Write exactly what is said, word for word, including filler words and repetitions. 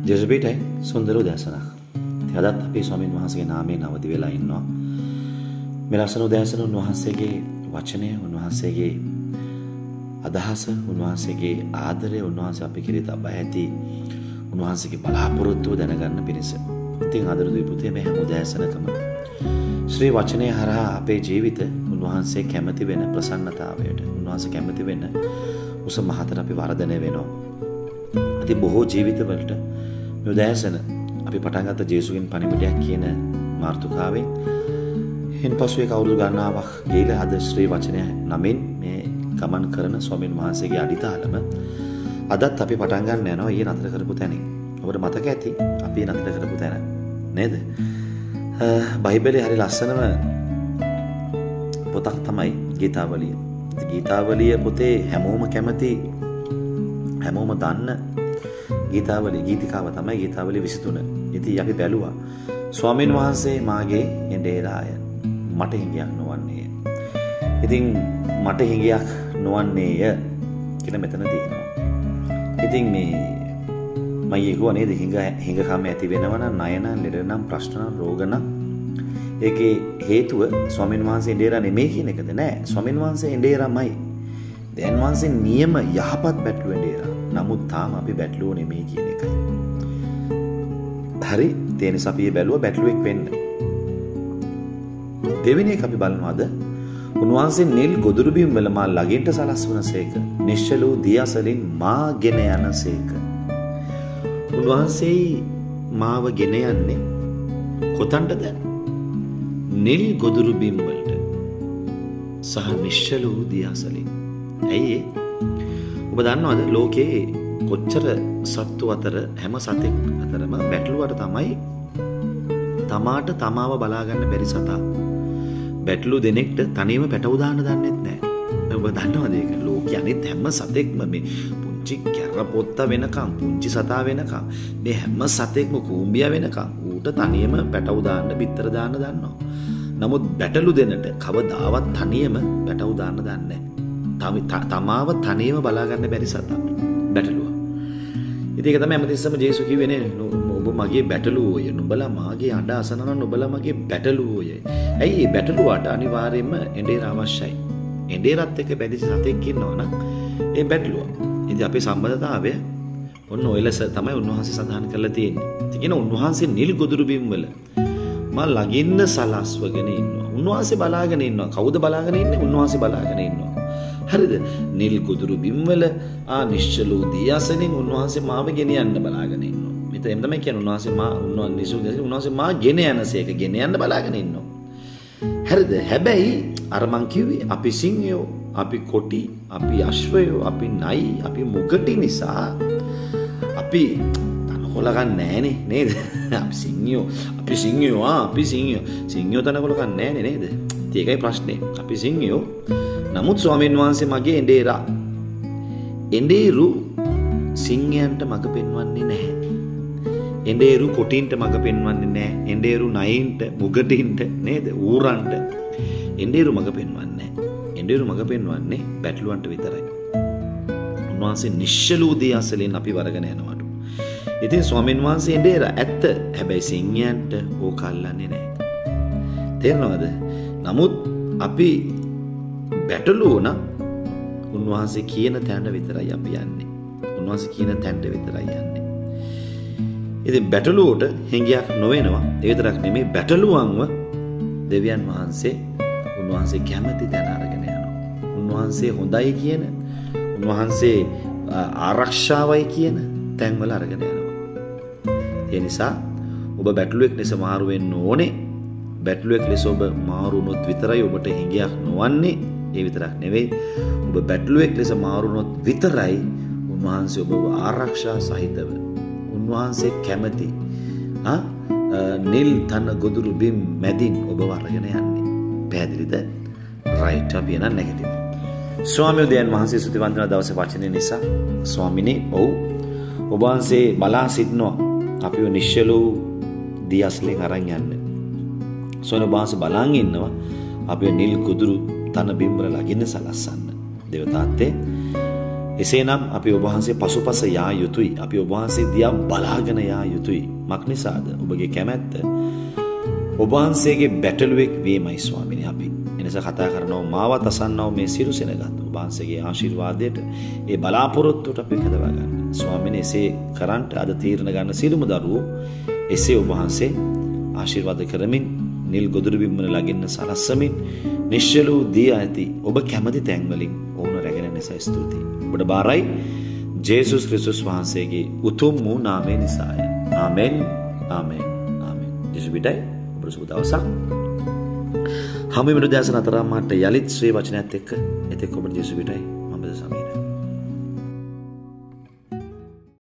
ජෙසුපීටයි සුන්දර උදෑසනක්. ඉතින් අදත් අපි ස්වාමීන් වහන්සේගේ නාමයෙන් අවදි වෙලා ඉන්නවා. මේ ලස්සන උදෑසන උන්වහන්සේගේ වචනය, උන්වහන්සේගේ අදහස, උන්වහන්සේගේ ආදරය, උන්වහන්සේ අපි කෙරෙහි තබා ඇති උන්වහන්සේගේ බලාපොරොත්තුව දැනගන්න පිණිස. ඉතින් ආදරණීය පුතේ, මේ හැම උදෑසනකම ශ්‍රී වචනය හරහා අපේ ජීවිත උන්වහන්සේ කැමති වෙන ප්‍රසන්නතාවයට, උන්වහන්සේ කැමති වෙන උස මහතට අපි වර්ධනය වෙනවා. ඉතින් බොහෝ ජීවිතවලට මේ උදෑසන අපි පටන් ගත්ත ජේසුගෙන් පණිවිඩයක් කියන මාතෘකාවෙන් හින්පසු ඒක අවුරුදු ගණනාවක් ගිහිලා අද ශ්‍රී වචනය නමින් මේ ගමන් කරන ස්වාමීන් වහන්සේගේ අඩිතාලම අදත් අපි පටන් ගන්න යනවා ඊයේ නතර කරපු තැනින්. ඔබට මතක ඇති අපි නතර කරපු තැන නේද? බයිබලයේ හරි ලස්සනම පොතක් තමයි ගීතාවලිය. ගීතාවලිය පොතේ හැමෝම කැමති, හැමෝම දන්න ගීතාවලිය ගීතිකාව තමයි ගීතාවලිය විසි තුන. ඉතින් අපි බැලුවා ස්වාමීන් වහන්සේ මාගේ එඬේරාය, මට හිඟයක් නොවන්නේය. ඉතින් මට හිඟයක් නොවන්නේය කියලා මෙතන තියෙනවා. ඉතින් මේ මම කියුවා නේද, හිඟ හිඟකම ඇති වෙනවා නම්, ණය නම්, ලෙඩ නම්, ප්‍රශ්න නම්, රෝග නම් ඒකේ හේතුව ස්වාමීන් වහන්සේ එඬේරා නෙමෙයි කියන එකද? නෑ, ස්වාමීන් වහන්සේ එඬේරාමයි. දැන් වහන්සේ නියම යහපත් බැටළුව එඬේරා. නමුත් තාම අපි බැටළුවෝ නෙමෙයි කියන එකයි. හරි, ඒ නිසා අපි බැලුවා බැටළුවෙක් වෙන්න. දෙවෙනි එක අපි බලනවාද, උන්වහන්සේ නිල් ගොදුරු බිම් වල මා ළඟින්ට සලස්වනසේක, නිශ්චල වූ දියසලින් මා ගෙන යනසේක. උන්වහන්සේ මාව ගෙන යන්නේ කොතනටද? නිල් ගොදුරු බිම් වලට සහ නිශ්චල වූ දියසලින්. ඇයි ඒ? ඔබ දන්නවද ලෝකේ කොච්චර සත්තු අතර, හැම සතෙක් අතරම බැටළුවට තමයි තමාට තමාව බලා ගන්න බැරි සතා. බැටළු දෙනෙක්ට තනියම පැටව දාන්න දන්නෙත් නැහැ. ඔබ දන්නවද ඒක? ලෝකයේ අනිත් හැම සතෙක්ම මේ පුංචි කැරපොත්ත වෙනකම්, පුංචි සතා වෙනකම්, මේ හැම සතෙක්ම කූඹියා වෙනකම් ඌට තනියම පැටව දාන්න, බිත්තර දාන්න දන්නවා. නමුත් බැටළු දෙනට කවදාවත් තනියම පැටව දාන්න දන්නේ නැහැ. තමාව තනියම බලා ගන්න බැරි සතා බැටළුවා. ඉතින් ඒක තමයි හැමතිස්සම ජේසු කිව්වේ නේ, ඔබ මගේ බැටළුවෝය, නුඹලා මාගේ අඬ අසනවා නම් නුඹලා මගේ බැටළුවෝය. ඇයි මේ බැටළුවාට අනිවාර්යයෙන්ම එඬේරා අවශ්‍යයි. එඬේරත් එක්ක බැඳිච්ච සතෙක් ඉන්නවනම් ඒ බැටළුවා. ඉතින් අපේ සම්බන්ධතාවය ඔන්න ඔය ලෙස තමයි උන්වහන්සේ සඳහන් කරලා තියෙන්නේ. ඒ කියන්නේ උන්වහන්සේ නිල් ගොදුරු බිම් වල මා ළඟින්න සලස්වගෙන ඉන්නවා. උන්වහන්සේ බලාගෙන ඉන්නවා. කවුද බලාගෙන ඉන්නේ? උන්වහන්සේ බලාගෙන ඉන්නවා. හරිද? නිල් ගොදුරු බිම් වල ආ නිශ්චල වූ දියසලින් උන්වහන්සේ මාව ගෙන යන්න බලාගෙන ඉන්නවා. මෙතන තමයි කියන්නේ උන්වහන්සේ මා උන්වහන්සේ නිසු දියසලින් උන්වහන්සේ මා ගෙන යනසේක, ගෙන යන්න බලාගෙන ඉන්නවා. හරිද? හැබැයි අර මං කිව්වේ අපි සිංහයෝ, අපි කොටි, අපි අශ්වයෝ, අපි නයි, අපි මුගටි නිසා අපි තනකොළ ගන්න නෑනේ නේද? අපි සිංහයෝ, අපි සිංහයෝ, ආ අපි සිංහයෝ, සිංහයෝ තනකොළ ගන්න නෑනේ නේද? ඒකයි ප්‍රශ්නේ. අපි සිංහයෝ. නමුත් ස්වාමීන් වහන්සේ මගේ එඬේරා. එඬේරු සිංහයන්ට මඟ පෙන්වන්නේ නැහැ. එඬේරු කොටින්ට මඟ පෙන්වන්නේ නැහැ. එඬේරු නයින්ට, මුගටින්ට නේද? ඌරන්ට එඬේරු මඟ පෙන්වන්නේ නැහැ. එඬේරු මඟ පෙන්වන්නේ බැටළුවන්ට විතරයි. උන්වහන්සේ නිශ්චල වූ දියසලින් අපි වරගෙන යනවලු. ඉතින් ස්වාමීන් වහන්සේ එඬේරා ඇත්ත. හැබැයි සිංහයන්ට ඕක අල්ලන්නේ නැහැ. තේරෙනවද? නමුත් අපි බැටළුවෝ නම් උන්වහන්සේ කියන තැනට විතරයි අපි යන්නේ. උන්වහන්සේ කියන තැනට විතරයි යන්නේ. ඉතින් බැටළුවෝට හිඟයක් නොවෙනවා. ඒ විතරක් නෙමෙයි, බැටළුවන්ව දෙවියන් වහන්සේ උන්වහන්සේ කැමති තැන අරගෙන යනවා. උන්වහන්සේ හොඳයි කියන, උන්වහන්සේ ආරක්ෂාවයි කියන තැන්වල අරගෙන යනවා. ඒ නිසා ඔබ බැටළුවෙක් ලෙස මාරු වෙන්න ඕනේ. බැටළුවෙක් ලෙස ඔබ මාරු වුණොත් විතරයි ඔබට හිඟයක් නොවන්නේ. ඒ විතරක් නෙවෙයි, ඔබ බැටළුවෙක් ලෙස මාරු වුණොත් විතරයි උන්වහන්සේ ඔබව ආරක්ෂා සහිතව, උන්වහන්සේ කැමති ආ නිල් තන ගොදුරු බිම් මැදින් ඔබව අරගෙන යන්නේ. පැහැදිලිද? රයිට්. අපි යන නැගිටිමු. ස්වාමීන් වහන්සේ සුතිවන්දන දවසේ වචනේ නිසා ස්වාමිනේ, ඔව් ඔබ වහන්සේ බලා සිටනවා අපිව නිශ්චල වූ දියස්ලෙන් අරන් යන්න. ස්වාමීන් වහන්සේ බලන් ඉන්නවා අපිව නිල් ගොදුරු තන බිම් වල ළඟින් සලස්සන්න. දේවතාත්තේ එසේනම් අපි ඔබ වහන්සේ පසුපස යා යුතුයි. අපි ඔබ වහන්සේ දිහා බලාගෙන යා යුතුයි. මක් නිසාද? ඔබගේ කැමැත්ත ඔබ වහන්සේගේ බැටළුවෙක් වීමයි ස්වාමීනි. අපි එනිසා කතා කරනවා මාවත් අසන්නව මේ සියලු සෙනගත් ඔබ වහන්සේගේ ආශිර්වාදයට ඒ බලාපොරොත්තුට අපි කදවා ගන්න. ස්වාමීනි එසේ කරන්ට අද තීරණ ගන්න සියලුම දරුවෝ එසේ ඔබ වහන්සේ ආශිර්වාද කරමින් නිල් ගොදුරු බිම්වල ළඟින්න සලස්සමින් නිශ්චල වූ දී ඇති ඔබ කැමති තැන් වලින් ඔවුන් රැගෙන නිසා ස්තුතියි. ඔබට බාරයි ජේසුස් ක්‍රිස්තුස් වහන්සේගේ උතුම් වූ නාමය නිසාය. ආමෙන් ආමෙන් ආමෙන්. ජේසුස් පිටයි ඔබට සුබ දවසක්. හැම වෙලේම දැසන අතරමට යලිත් ශ්‍රී වචනයත් එක්ක එතෙක් ඔබට ජේසුස් පිටයි මම දසමි.